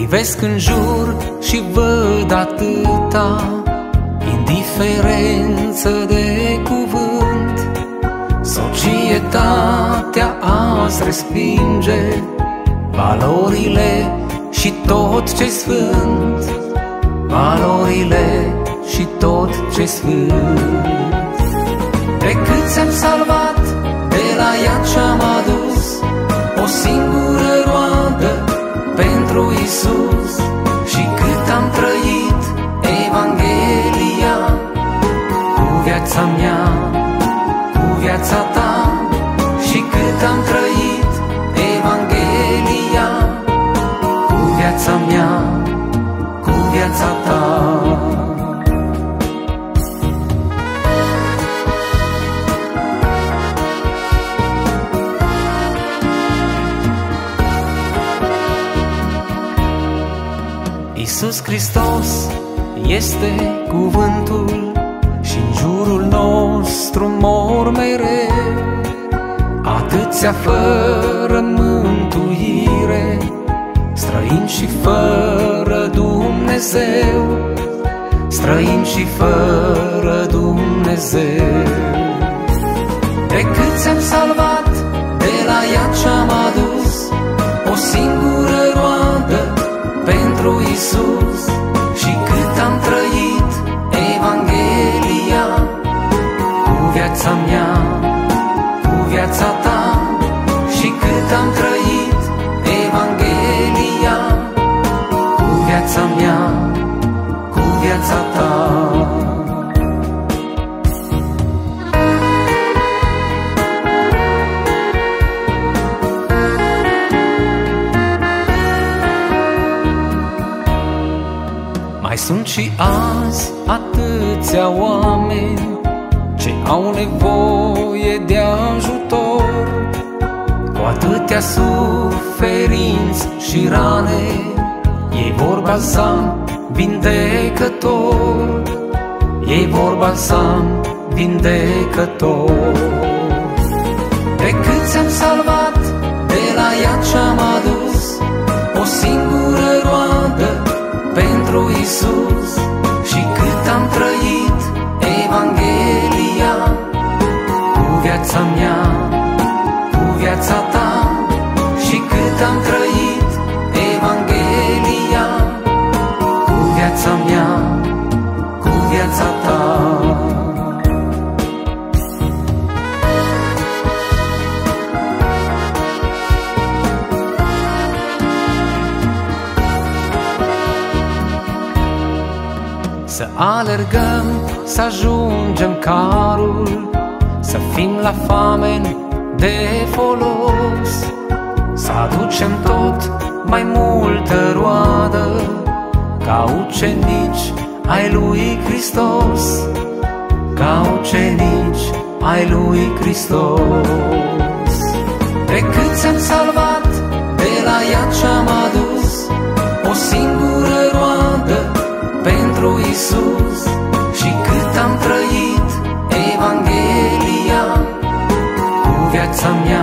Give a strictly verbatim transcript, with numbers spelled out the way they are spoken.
Privesc în jur și văd atâta indiferență de cuvânt. Societatea azi respinge valorile și tot ce-i sfânt, valorile și tot ce-i sfânt. Pe cât ți-am salvat, de la ea ce-am adus o singură roadă pentru Iisus. Și cât am trăit Evanghelia cu viața mea, cu viața ta. Și cât am trăit Evanghelia cu viața mea, cu viața ta. Iisus Hristos este cuvântul și-n jurul nostru mor mereu atâția fără mântuire, străini și fără Dumnezeu, străini și fără Dumnezeu. Pe cât ți-am salvat, de la ea ce-am adus o singură roadă pentru Iisus. Și cât am trăit Evanghelia cu viața mea, cu viața ta. Și cât am trăit Evanghelia cu viața mea, cu viața ta. Mai sunt și azi atâția oameni ce au nevoie de ajutor, cu atâtea suferinți și rane, ei vor balsam vindecător, ei vor balsam vindecător. Pe cât ți-am salvat, de la ea ce-am adus o singură roadă pentru Iisus. Și cât am trăit Evanghelia cu viața mea, cu viața ta. Și cât am trăit Evanghelia cu viața mea, cu viața ta. Să alergăm, să ajungem carul, să fim la famen de folos, să aducem tot mai multă roadă, ca ucenici ai lui Hristos, ca ucenici ai lui Hristos. Pe cât ți-am salvat, de la ea ce-am adus o singură roadă pentru Iisus. Și cât am trăit Evanghelia cu viața mea,